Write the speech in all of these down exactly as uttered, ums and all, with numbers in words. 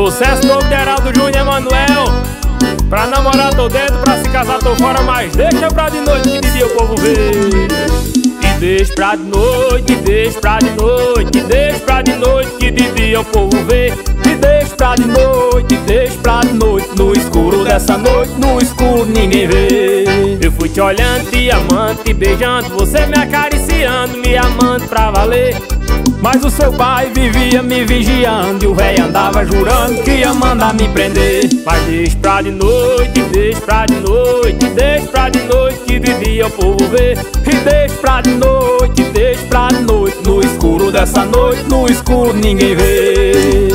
Sucesso novo de Heraldo Júnior Emanuel. Pra namorar tô dentro, pra se casar tô fora, mas deixa pra de noite que de dia o povo vê. E deixa pra de noite, deixa pra de noite, deixa pra de noite que de dia o povo vê. E deixa pra de noite, deixa pra de noite, no escuro dessa noite, no escuro ninguém vê. Eu fui te olhando, te amando, te beijando, você me acariciando, me amando pra valer. Mas o seu pai vivia me vigiando e o véio andava jurando que ia mandar me prender. Mas deixa pra de noite, deixa pra de noite, deixa pra de noite que de dia o povo vê. E deixa pra de noite, deixa pra de noite, no escuro dessa noite, no escuro ninguém vê.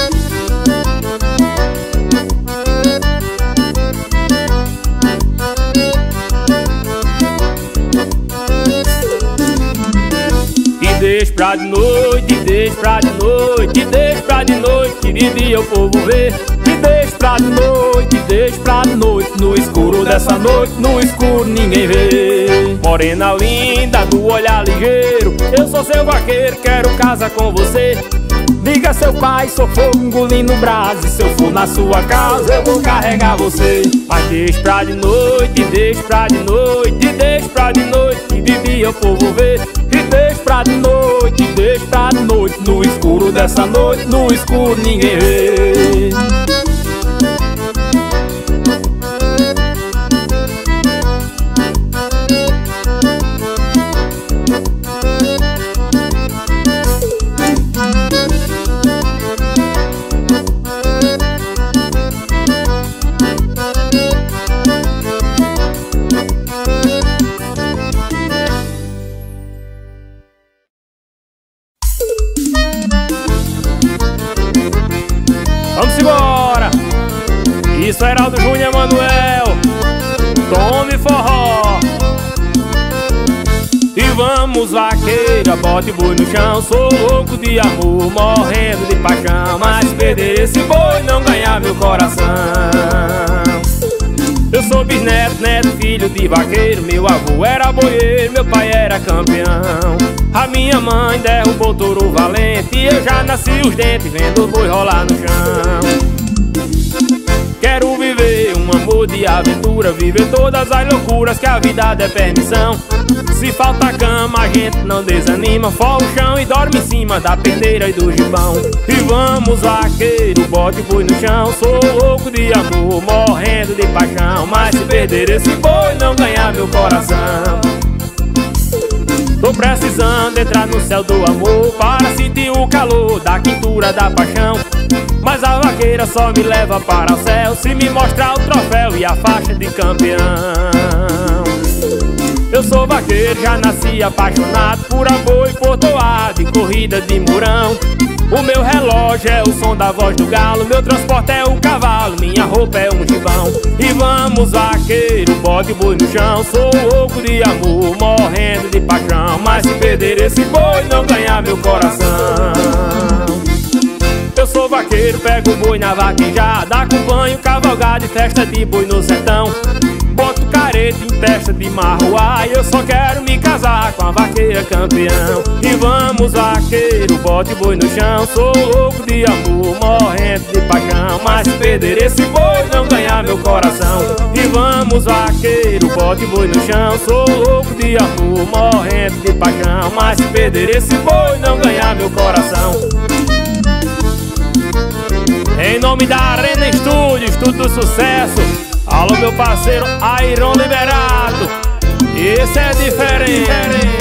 Deixa pra de noite, deixa pra de noite, deixa pra de noite que de dia o povo vê. E deixa pra de noite, deixa pra de noite, no escuro dessa noite, no escuro ninguém vê. Morena linda, do olhar ligeiro, eu sou seu vaqueiro, quero casar com você. Diga seu pai, sou fogo engolindo brasa, e se eu for na sua casa eu vou carregar você. Mas deixa pra de noite, deixa pra de noite, deixa pra de noite que de dia o povo vê. E deixa pra de noite, deixa pra de noite, no escuro dessa noite, no escuro ninguém vê. Vamos embora! Isso é Heraldo Júnior Emanuel. Tome forró. E vamos vaqueira, bota e boi no chão. Sou louco de amor, morrendo de paixão. Mas se perder esse boi não ganhar meu coração. Eu sou bisneto, neto, filho de vaqueiro. Meu avô era boieiro, meu pai era campeão. A minha mãe derrubou touro valente e eu já nasci os dentes vendo o boi rolar no chão. Quero viver um amor de aventura, viver todas as loucuras que a vida der permissão. Se falta cama a gente não desanima, forra o chão e dorme em cima da peneira e do gibão. E vamos vaqueiro, bote boi no chão. Sou louco de amor, morrendo de paixão. Mas se perder esse boi não ganhar meu coração. Tô precisando entrar no céu do amor para sentir o calor da quintura da paixão. Mas a vaqueira só me leva para o céu se me mostrar o troféu e a faixa de campeão. Eu sou vaqueiro, já nasci apaixonado por amor e por toada e corrida de murão. O meu relógio é o som da voz do galo, meu transporte é o cavalo, minha roupa é um gibão. E vamos vaqueiro, bote boi no chão. Sou louco de amor, morrendo de paixão. Mas se perder esse boi não ganhar meu coração. Eu sou vaqueiro, pego o boi na vaquejada, acompanho cavalgada e festa de boi no sertão. Boto careta em testa de marruá e eu só quero me casar com a vaqueira campeão. E vamos vaqueiro, bote boi no chão. Sou louco de amor, morrendo de paixão. Mas se perder esse boi não ganhar meu coração. E vamos vaqueiro, bote boi no chão. Sou louco de amor, morrendo de paixão. Mas se perder esse boi não ganhar meu coração. Em nome da Arena Estúdio, Estúdio do Sucesso. Alô meu parceiro Airon Liberato. Esse é diferente.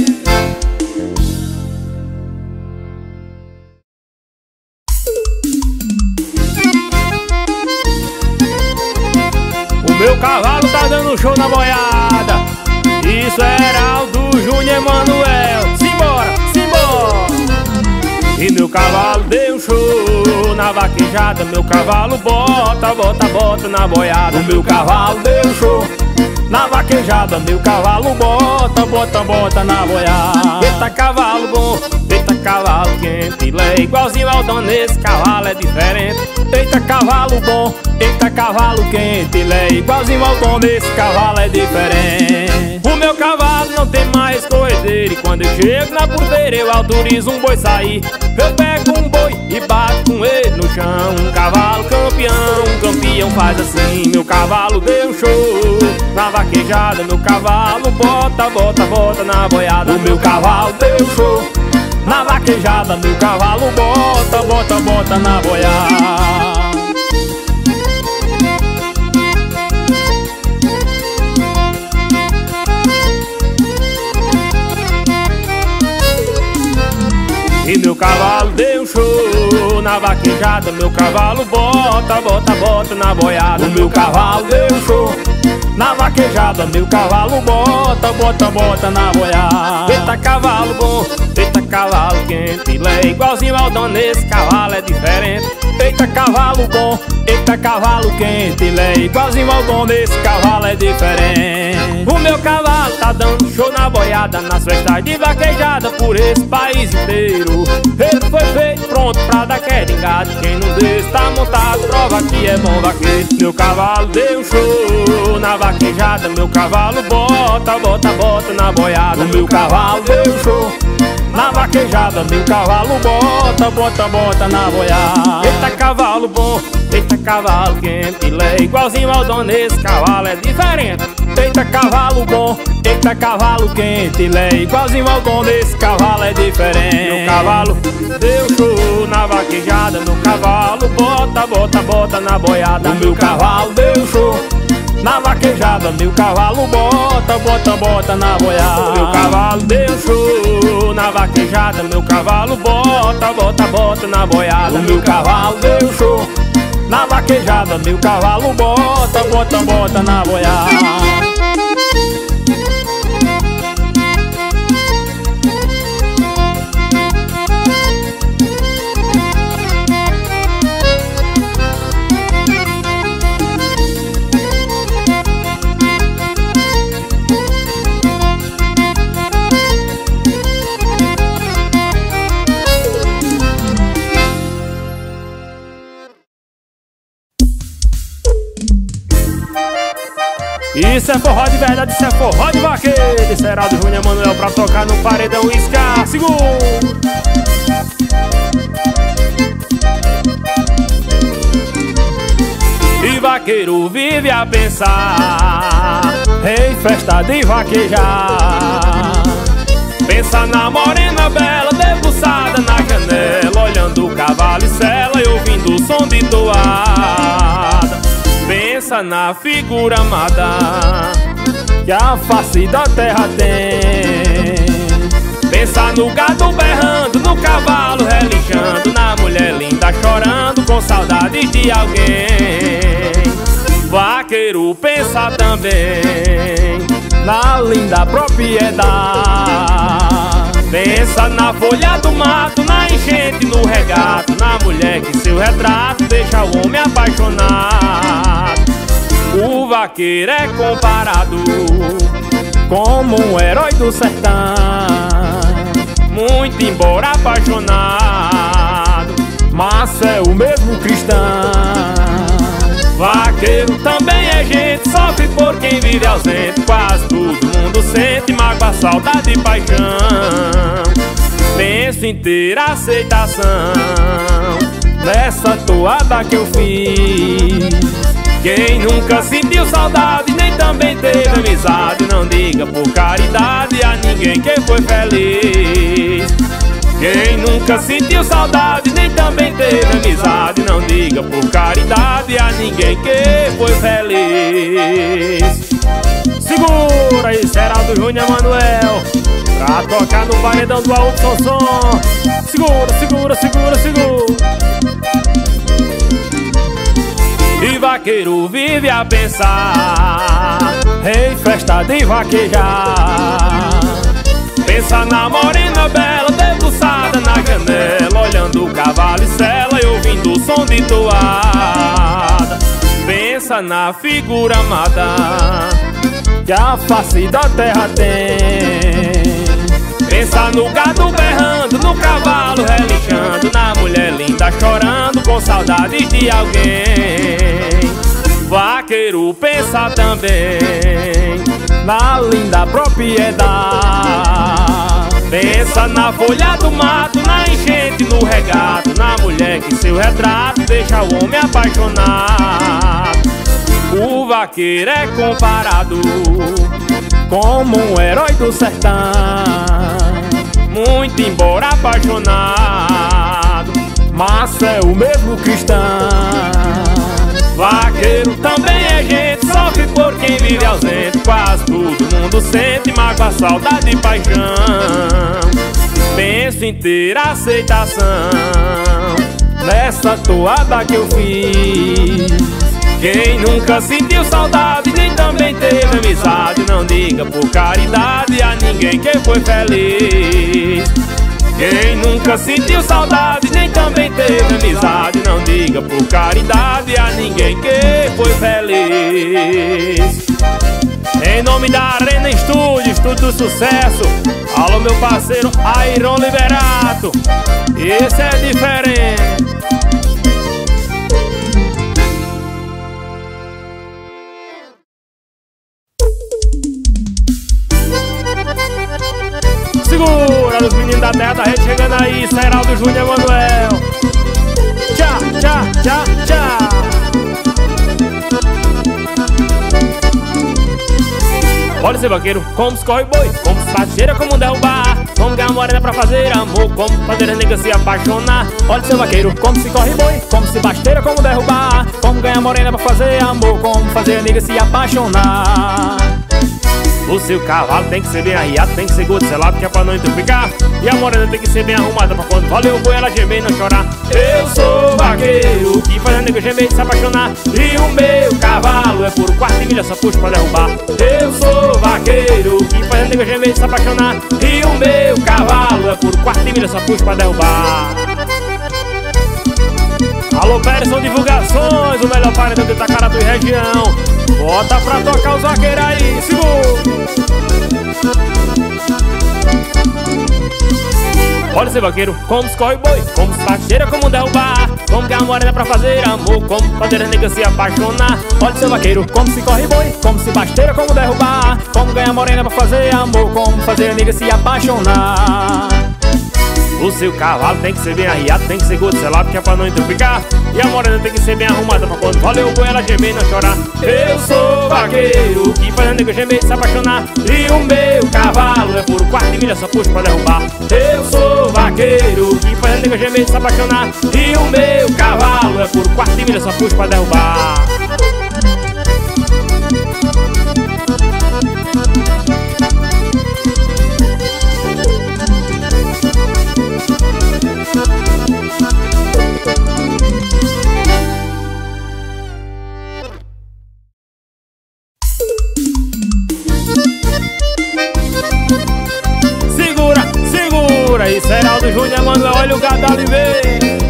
O meu cavalo tá dando show na boiada. Isso é Heraldo Júnior Emanuel. Simbora, simbora. E meu cavalo deu show na vaquejada. Meu cavalo bota, bota, bota na boiada. O meu cavalo deu show na vaquejada. Meu cavalo bota, bota, bota na boiada. Eita cavalo bom, eita cavalo quente. quente, lê igualzinho ao dono, esse cavalo é diferente. Eita cavalo bom, eita cavalo quente, lê igualzinho ao dono, esse cavalo é diferente. O meu cavalo não tem mais corredeira, e quando eu chego na porteira eu autorizo um boi sair. Eu pego um boi e bato com ele no chão. Um cavalo campeão, um campeão faz assim. Meu cavalo deu show na vaquejada, meu cavalo bota, bota, bota na boiada. O meu cavalo deu show na vaquejada, meu cavalo bota, bota, bota na boiada. E meu cavalo deu show na vaquejada, meu cavalo bota, bota, bota na boiada. O meu cavalo deu show na vaquejada, meu cavalo bota, bota, bota na boiada. Eita cavalo bom, eita cavalo quente, lê igualzinho ao dono, esse cavalo é diferente. Eita cavalo bom, eita cavalo quente, lê igualzinho ao dono, esse cavalo é diferente. O meu cavalo tá dando show na boiada, nas festas de vaquejada por esse país inteiro. Ele foi feito pronto pra dar queringada, quem não desse tá montado, prova que é bom vaqueiro. Meu cavalo deu show na vaquejada, meu cavalo bota, bota, bota na boiada. O meu cavalo deu show na vaquejada, meu cavalo bota, bota, bota na boiada. Eita cavalo bom, eita cavalo quente, lê igualzinho ao dono, esse cavalo é diferente. Eita cavalo bom, eita cavalo quente, lê igualzinho ao dono, esse cavalo é diferente. Meu cavalo deu show na vaquejada, meu cavalo bota, bota, bota na boiada. O meu cavalo deu show na vaquejada, meu cavalo bota, bota, bota na boiada. Meu cavalo deu show na vaquejada, meu cavalo bota, bota, bota na boiada. O meu cavalo deu show na vaquejada, meu cavalo bota, bota, bota na boiada. Isso é forró de verdade, isso é forró de vaqueiro. Esse é Heraldo Júnior Manuel pra tocar no paredão Ska. Segura! E vaqueiro vive a pensar em festa de vaquejar. Pensa na morena bela, debruçada na janela, olhando o cavalo e sela e ouvindo o som de toada. Pensa na figura amada que a face da terra tem. Pensa no gado berrando, no cavalo relinchando, na mulher linda chorando com saudade de alguém. Vaqueiro pensa também na linda propriedade. Pensa na folha do mato, na enchente, no regato, na mulher que seu retrato deixa o homem apaixonado. O vaqueiro é comparado como um herói do sertão, muito embora apaixonado, mas é o mesmo cristão. Vaqueiro também é gente, sofre por quem vive ausente. Quase todo mundo sente mágoa, saudade e paixão. Penso em ter aceitação dessa toada que eu fiz. Quem nunca sentiu saudade, nem também teve amizade, não diga por caridade a ninguém que foi feliz. Quem nunca sentiu saudade, nem também teve amizade, não diga por caridade a ninguém que foi feliz. Segura aí, Heraldo Júnior Manuel, pra tocar no paredão do Aú Som. Segura, segura, segura, segura. E vaqueiro vive a pensar em festa de vaquejar. Pensa na morena bela, debruçada na janela, olhando o cavalo e sela e ouvindo o som de toada. Pensa na figura amada que a face da terra tem. Pensa no gado berrando, no cavalo relinchando, saudades de alguém. Vaqueiro pensa também na linda propriedade. Pensa na folha do mato, na enchente, no regato, na mulher que seu retrato deixa o homem apaixonado. O vaqueiro é comparado como um herói do sertão, muito embora apaixonado, mas é o mesmo cristão. Vaqueiro também é gente, sofre por quem vive ausente. Quase todo mundo sente mágoa, saudade e paixão. Penso em ter aceitação nessa toada que eu fiz. Quem nunca sentiu saudade, nem também teve amizade, não diga por caridade a ninguém que foi feliz. Quem nunca sentiu saudade, nem também teve amizade, não diga por caridade a ninguém que foi feliz. Em nome da Arena Estúdio, Estúdio do Sucesso, alô meu parceiro Airon Liberato, esse é diferente. Segura os meninos da terra da rede chegando aí, Seraldo Júnior Manuel. Tchá, tchá, tchá, tchá. Olha esse vaqueiro, como se corre boi, como se bateira, como derrubar, como ganhar morena pra fazer amor, como fazer a nega se apaixonar. Olha esse vaqueiro, como se corre boi, como se bateira, como derrubar, como ganhar morena pra fazer amor, como fazer a nega se apaixonar. O seu cavalo tem que ser bem arriado, tem que ser gordo selado, que é pra não entupicar. E a morena tem que ser bem arrumada pra quando valeu o boi ela gemer e não chorar. Eu sou vaqueiro que faz a nega gemer e se apaixonar, e o meu cavalo é por quarto e milha, só puxa pra derrubar. Eu sou vaqueiro que faz a nega gemer e se apaixonar, e o meu cavalo é por quarto e milha, só puxa pra derrubar. Alô Pereson Divulgações, o melhor paredão de Itacaratu e região. Bota pra tocar os vaqueiros aí, segura. Olha esse vaqueiro, como se corre boi, como se bateira, como derrubar, como ganhar morena pra fazer amor, como fazer a nega se apaixonar. Olha esse vaqueiro, como se corre boi, como se bateira, como derrubar, como ganhar morena pra fazer amor, como fazer a nega se apaixonar. O seu cavalo tem que ser bem arriado, tem que ser gordo selado, que é pra não entupicar. E a morena tem que ser bem arrumada pra quando valeu o boi ela gemer e não chorar. Eu sou vaqueiro que faz a nega gemer e se apaixonar, e o meu cavalo é por quarto e milha, só puxa pra derrubar. Eu sou vaqueiro que faz a nega gemer e se apaixonar, e o meu cavalo é por quarto e milha, só puxa pra derrubar. E Seraldo Júnior Manuel, olha o gado ali vem.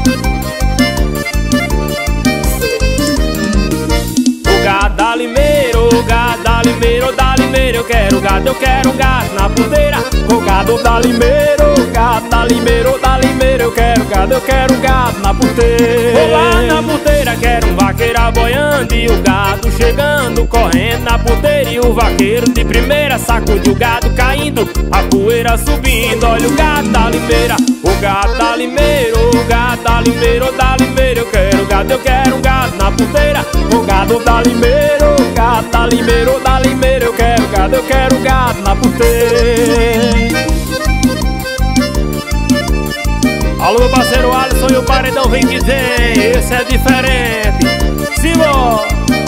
O gado alimeiro, o gado alimeiro, da limeiro, eu quero gado, eu quero gado na puteira. O gado da limeiro, o gado da limeiro, da limeiro, eu quero gado, eu quero gado na puteira. Vou lá na puteira, quero um vaqueiro aboiando, e o gado chegando, correndo na puteira. E o vaqueiro de primeira sacude o gado caindo, a poeira subindo. Olha o gado da limeira, o gado da limeiro, o gado da limeiro, da limeiro, eu quero gado, eu quero um gado na puteira. O gado da limeiro, o gado da limeiro, da limeiro, eu quero gado, eu quero gado na puteira. Alô meu parceiro Alisson e o paredão vem dizer, esse é diferente. Simão.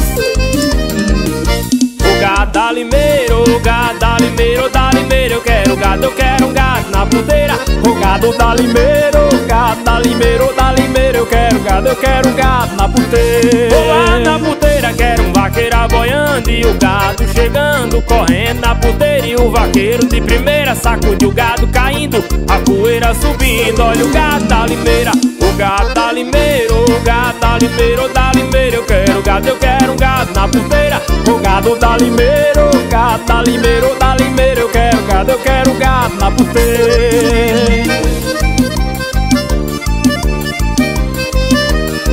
O gado da limeiro, o gado da limeiro, da limeiro, eu quero gado, eu quero um gado na puteira. O gado da limeiro, o gado da limeiro, da limeiro, eu quero gado, eu quero um gado na puteira. Vou lá na puteira, quero um vaqueiro aboiando, e o gado chegando, correndo na puteira. E o vaqueiro de primeira sacude o gado caindo, a poeira subindo. Olha o gado da limeira, o gado da limeiro, o gado da limeiro, da limeiro, eu quero gado, eu quero um gado na puteira. O gado da limeiro, o gado da limeiro, da limeiro, eu quero gado, eu quero gado na puteira.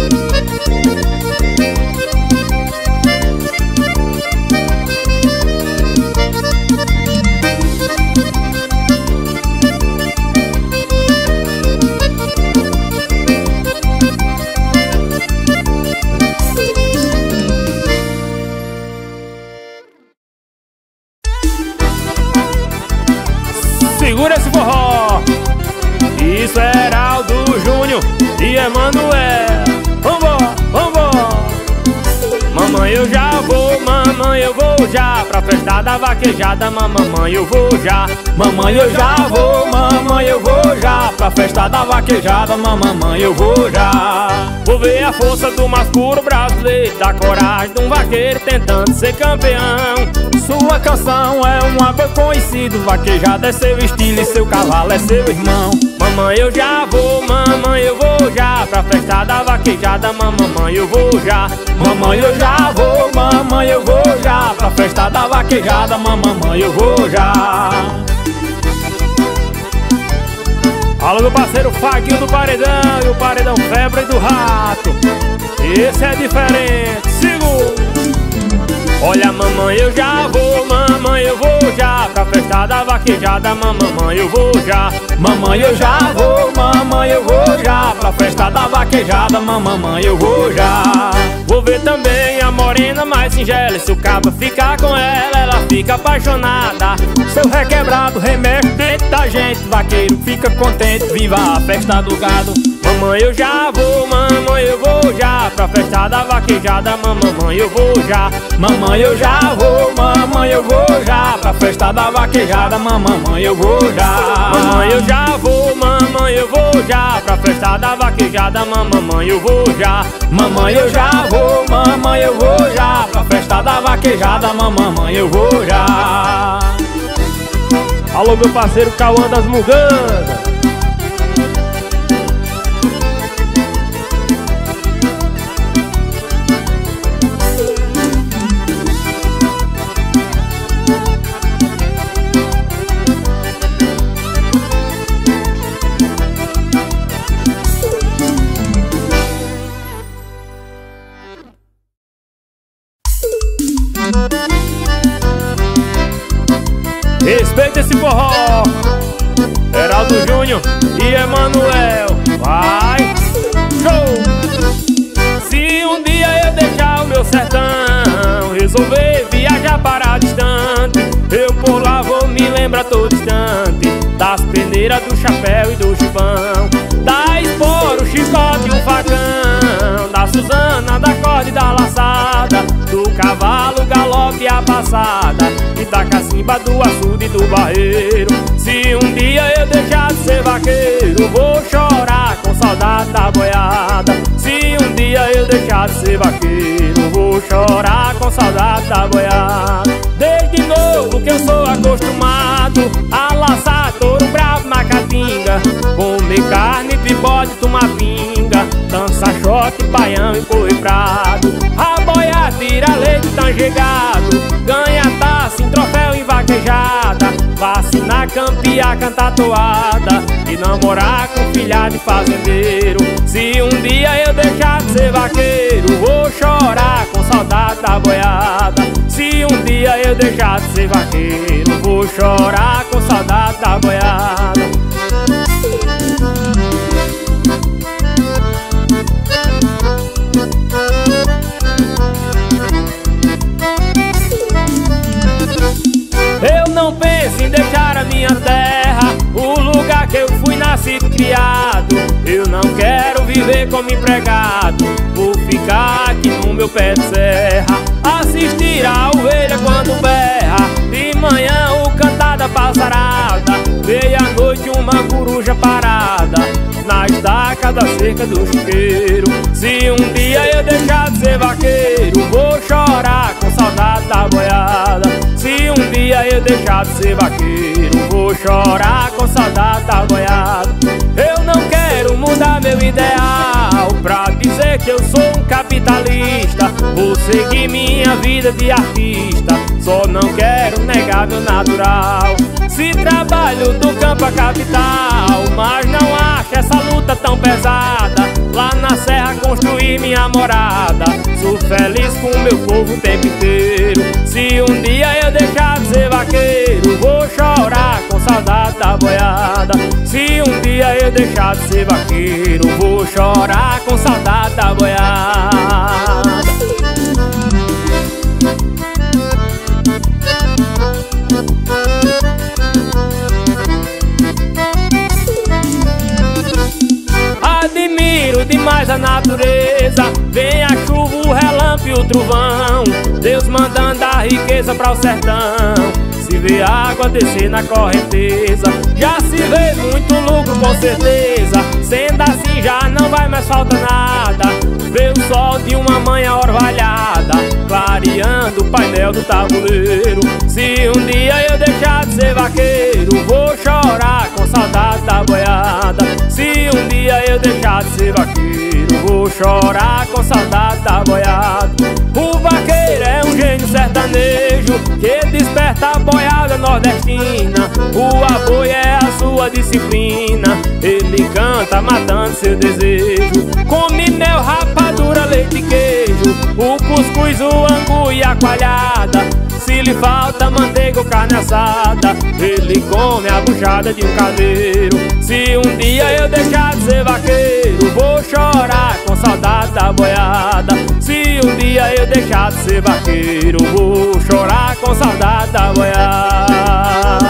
isso é Heraldo Júnior e Emanuel. Vambora, vambora. Mamãe, eu já vou, mamãe, eu vou já pra festa da vaquejada. Mamãe, eu vou já. Mamãe, eu já vou, mamãe, eu vou já pra festa da vaquejada. Mamãe, eu vou já. Vou ver a força do mais puro brasileiro, da coragem de um vaqueiro tentando ser campeão. Sua canção é um bem conhecido, vaquejada é seu estilo e seu cavalo é seu irmão. Mamãe, eu já vou, mamãe, eu vou já pra festa da vaquejada. Mamãe, eu vou já. Mamãe, eu já vou, mamãe, eu vou já pra festa da vaquejada. Mamãe, eu vou já. Alô, meu parceiro Faguinho do Paredão e o Paredão Febre do Rato. Esse é diferente, segura. Olha, mamãe, eu já vou, mamãe, eu vou já pra festa da vaquejada. Mamãe, eu vou já. Mamãe, eu já vou, mamãe, eu vou já pra festa da vaquejada. Mamãe, eu vou já. Vou ver também a morena mais singela, e se o cabo ficar com ela, ela fica apaixonada. Seu requebrado remexe dentro da gente, vaqueiro fica contente, viva a festa do gado. Mamãe, eu já vou, mamãe, eu vou já pra festa da vaquejada. Mamãe, eu vou já. Mamãe, eu já vou, mamãe, eu vou já pra festa da vaquejada. Mamãe, eu vou já. Mamãe, eu já vou, mamãe, eu vou já pra festa da vaquejada. Mamãe, eu vou já. Mamãe, eu já vou, mamãe, eu vou já pra festa da vaquejada. Mamãe, eu vou já. Alô, meu parceiro Cauã das Mugandas. Respeita esse forró, Heraldo Júnior e Emanuel. Vai, show! Se um dia eu deixar o meu sertão, resolver viajar para distante, eu por lá vou me lembrar todo instante das peneiras, do chapéu e do chibão, da espora, o chicote e o facão, da Suzana, da corda e da laçada, do cavalo, galope e a passada, e da cacimba, do açude e do barreiro. Se um dia eu deixar de ser vaqueiro, vou chorar com saudade da boiada. Se um dia eu deixar de ser vaqueiro, vou chorar com saudade da boiada. Desde novo que eu sou acostumado a laçar touro bravo na caatinga, comer carne de bode, tomar pinga, dançar choque, baião e correr prado, a boia tira leite tangegado, ganha taça em troféu em vaquejada, vacinar, campear, cantar toada e namorar com filha de fazendeiro. Se um dia eu deixar de ser vaqueiro, vou chorar com saudade da boiada. Se um dia eu deixar de ser vaqueiro, vou chorar com saudade da boiada. Eu não penso em deixar a minha terra, o lugar que eu fui nascido e criado. Eu não quero viver como empregado, vou ficar aqui no meu pé de serra, assistir a ovelha quando berra, de manhã o cantar da passarada, meia-noite uma coruja parada na estaca da cerca do chiqueiro. Se um dia eu deixar de ser vaqueiro, vou chorar com saudade da boiada. Se um dia eu deixar de ser vaqueiro, vou chorar com saudade da boiada. Eu não quero mudar meu ideal pra dizer que eu sou um capitalista, vou seguir minha vida de artista, só não quero negar meu natural. Se trabalho do campo à capital, mas não acho essa luta tão pesada, lá na serra construir minha morada, sou feliz com o meu povo o tempo inteiro. Se um dia eu deixar de ser vaqueiro, vou chorar com saudade da boiada. Se um dia eu deixar de ser vaqueiro, vou chorar com saudade da boiada. demais a natureza. Vem a chuva, o relâmpago e o trovão, Deus mandando a riqueza para o sertão. Se vê água descer na correnteza, já se vê muito lucro com certeza. Sendo assim já não vai mais faltar nada. Vê o sol de uma manhã orvalhada, clareando o painel do tabuleiro. Se um dia eu deixar de ser vaqueiro, vou chorar com saudade da boiada. Se um dia eu deixar de ser vaqueiro, vou chorar com saudade da boiada. O vaqueiro é um gênio sertanejo que desperta a boiada nordestina. O aboi é a sua disciplina, ele canta matando seu desejo. Come mel, rapadura, leite e queijo, o cuscuz, o angu e a coalhada. Se lhe falta manteiga ou carne assada, ele come a buchada de um cadeiro. Se um dia eu deixar de ser vaqueiro, vou chorar com saudade da boiada. Se um dia eu deixar de ser vaqueiro, vou chorar com saudade da boiada.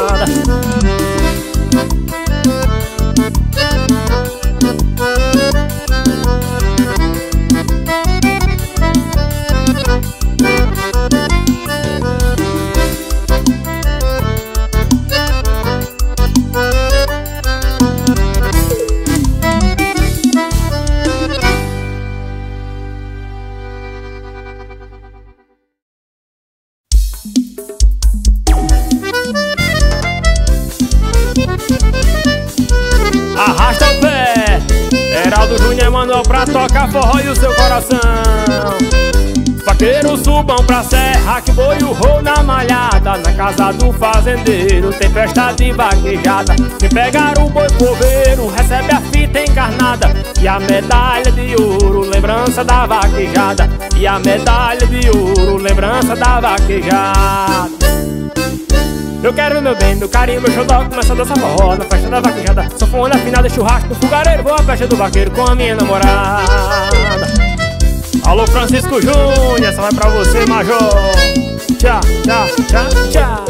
Arrasta o pé, Heraldo Júnior Emanuel pra tocar forró e o seu coração. Vaqueiro subam pra serra que boi o rou na malhada. Na casa do fazendeiro tem festa de vaquejada. Quem pegar o boi coveiro recebe a fita encarnada e a medalha de ouro, lembrança da vaquejada. E a medalha de ouro, lembrança da vaquejada. Eu quero meu bem, meu carinho, meu xodó, começa a dançar forró na festa da vaquejada. Sanfona afinada, churrasco no fogareiro, vou à festa do vaqueiro com a minha namorada. Alô Francisco Júnior, essa vai pra você, Major. Tchau, tchau, tchau, tchau.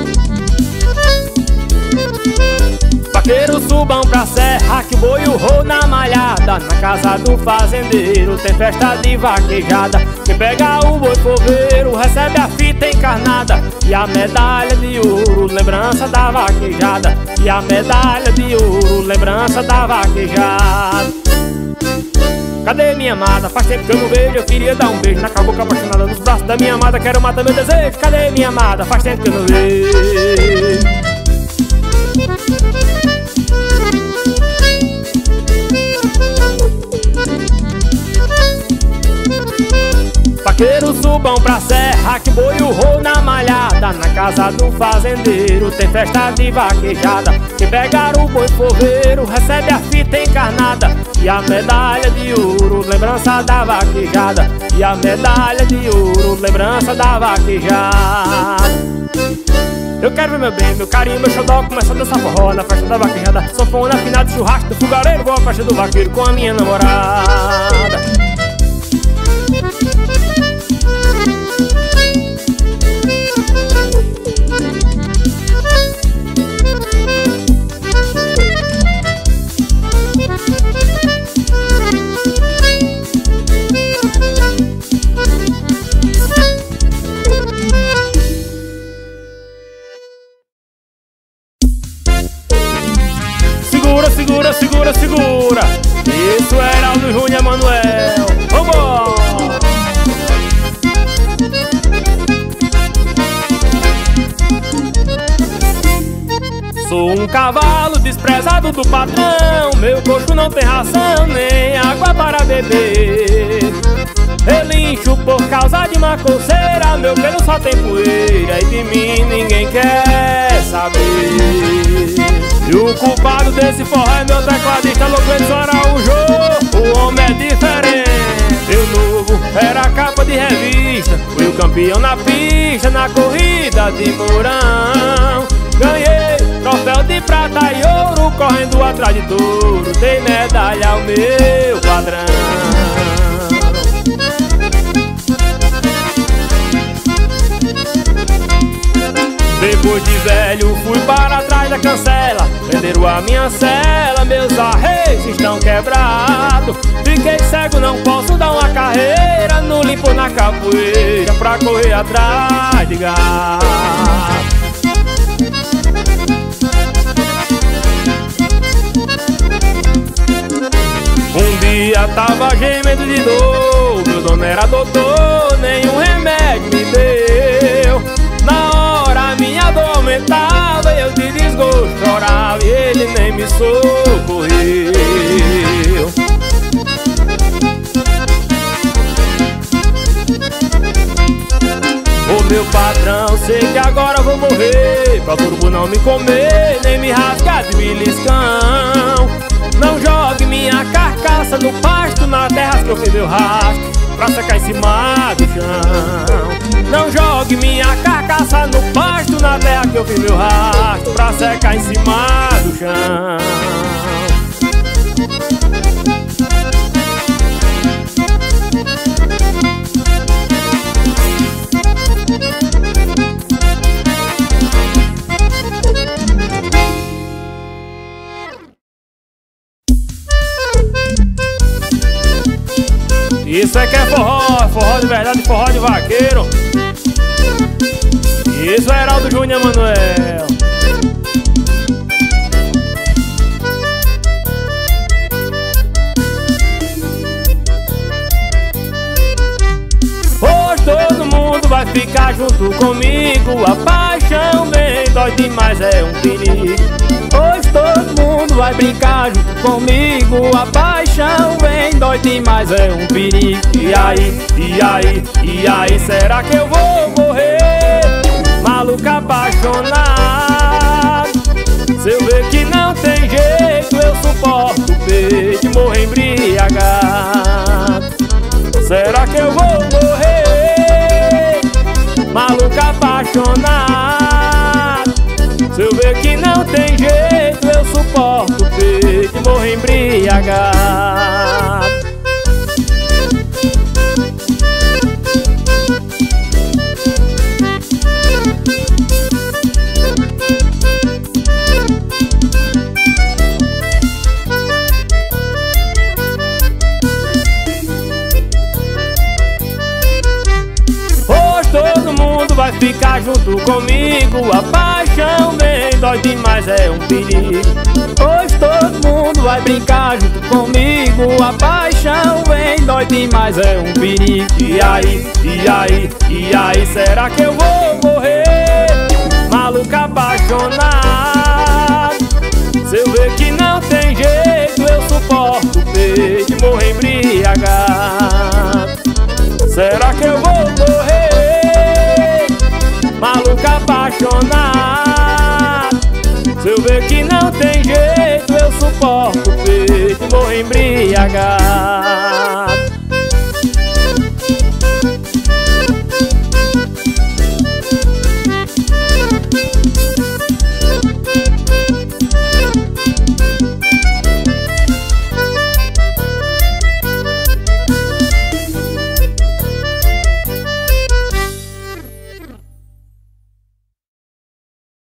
Vaqueiro subam pra serra que boi o rou na malhada. Na casa do fazendeiro tem festa de vaquejada. Quem pega o boi coveiro recebe a fita encarnada e a medalha de ouro, lembrança da vaquejada. E a medalha de ouro, lembrança da vaquejada. Cadê minha amada? Faz tempo que eu não vejo, eu queria dar um beijo na cabocla apaixonada, nos braços da minha amada, quero matar meu desejo. Cadê minha amada? Faz tempo que eu não vejo. Vaqueiros subam pra serra que boi o rou na malhada. Na casa do fazendeiro tem festa de vaquejada. Quem pegar o boi fogueiro recebe a fita encarnada e a medalha de ouro, lembrança da vaquejada. E a medalha de ouro, lembrança da vaquejada. Eu quero ver meu bem, meu carinho, meu xodó, começa a dançar forró na festa da vaquejada. Sanfona afinada, churrasco do fogareiro, vou à festa do vaqueiro com a minha namorada. Segura, segura, segura, segura. Isso é Heraldo Júnior Emanuel. Vambora! Sou um cavalo desprezado do patrão. Meu coxo não tem ração nem água para beber. Relincho por causa de uma coceira. Meu pelo só tem poeira e de mim ninguém quer saber. E o culpado desse forró é meu tecladista Lourenço Araújo. O homem é diferente. Eu novo era capa de revista. Fui o campeão na pista, na corrida de Mourão. Ganhei troféu de prata e ouro, correndo atrás de touro. Dei medalha ao meu padrão. Depois de velho fui para trás da cancela. Venderam a minha cela, meus arreios se estão quebrados. Fiquei cego, não posso dar uma carreira no limpo, na capoeira, pra correr atrás de gato. Um dia tava gemendo de dor, meu dono era doutor, nenhum remédio me deu. Na hora minha dor aumentava, eu de desgosto chorava e ele nem me socorreu. Ô meu patrão, sei que agora vou morrer, pra turbo não me comer, nem me rasgar de beliscão. Não jogue minha carcaça no pasto, na terra que eu fiz meu rastro, pra secar em cima do chão. Não jogue minha carcaça no pasto, na terra que eu fiz meu rastro, pra secar em cima do chão. Isso é que é forró, forró de verdade, forró de vaqueiro. Isso é Heraldo Júnior Manuel. Hoje todo mundo vai ficar junto comigo, a paixão vem, dói demais, é um perigo. Hoje todo mundo vai brincar junto comigo, a paixão vem, dói demais, é um perigo. E aí, e aí, e aí, será que eu vou morrer? Maluco apaixonado, se eu ver que não tem jeito, eu suporto o peito e morrer embriagado. Será que eu vou morrer? Maluco apaixonado, se eu ver que não tem jeito, eu suporto o peito e morrer embriagado. Hoje todo mundo vai ficar junto comigo, a paixão vem, dói demais, é um perigo. Hoje todo mundo vai brincar junto comigo, a paixão vem, dói demais, é um perigo. E aí, e aí, e aí, será que eu vou morrer? Maluco apaixonado, se eu ver que não tem jeito, eu suporto o peito e morrer embriagado. Será que eu vou morrer? Maluco apaixonado, se eu ver que não tem jeito, eu suporto o peito e morrer embriagado.